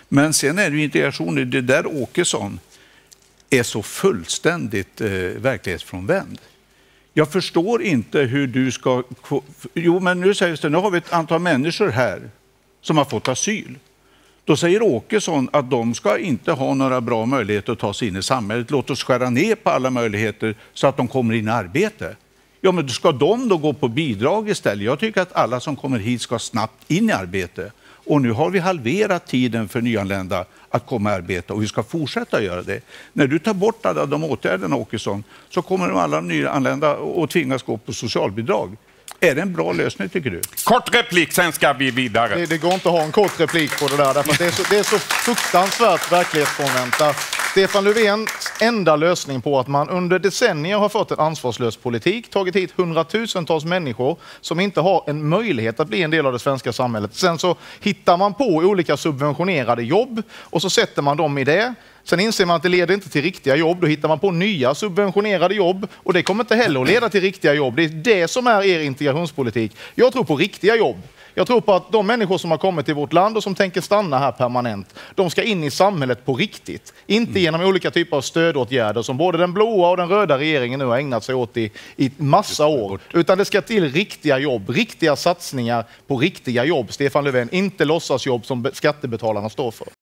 Men sen är det ju integrationen, det där Åkesson är så fullständigt verklighetsfrånvänd. Jag förstår inte hur du ska... Jo, men nu sägs det, nu har vi ett antal människor här som har fått asyl. Då säger Åkesson att de ska inte ha några bra möjligheter att ta sig in i samhället. Låt oss skära ner på alla möjligheter så att de kommer in i arbete. Ja, men ska de då gå på bidrag istället? Jag tycker att alla som kommer hit ska snabbt in i arbete. Och nu har vi halverat tiden för nyanlända att komma i arbete och vi ska fortsätta göra det. När du tar bort alla de åtgärderna, Åkesson, så kommer de alla nyanlända att tvingas gå på socialbidrag. Är det en bra lösning, tycker du? Kort replik, sen ska vi vidare. Det går inte att ha en kort replik på det där, därför att det är så fruktansvärt verklighetsfrånvänt. Stefan Löfvens enda lösning på att man under decennier har fått en ansvarslös politik, tagit hit hundratusentals människor som inte har en möjlighet att bli en del av det svenska samhället. Sen så hittar man på olika subventionerade jobb och så sätter man dem i det. Sen inser man att det leder inte till riktiga jobb. Då hittar man på nya subventionerade jobb och det kommer inte heller att leda till riktiga jobb. Det är det som är er integrationspolitik. Jag tror på riktiga jobb. Jag tror på att de människor som har kommit till vårt land och som tänker stanna här permanent, de ska in i samhället på riktigt. Inte genom olika typer av stödåtgärder som både den blåa och den röda regeringen nu har ägnat sig åt i massa år. Utan det ska till riktiga jobb, riktiga satsningar på riktiga jobb. Stefan Löfven, inte låtsasjobb som skattebetalarna står för.